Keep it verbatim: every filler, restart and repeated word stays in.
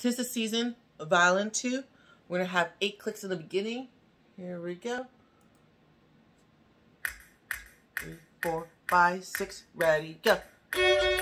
'Tis the Season, Violin two. We're going to have eight clicks in the beginning. Here we go. Three, four, five, six, ready, go.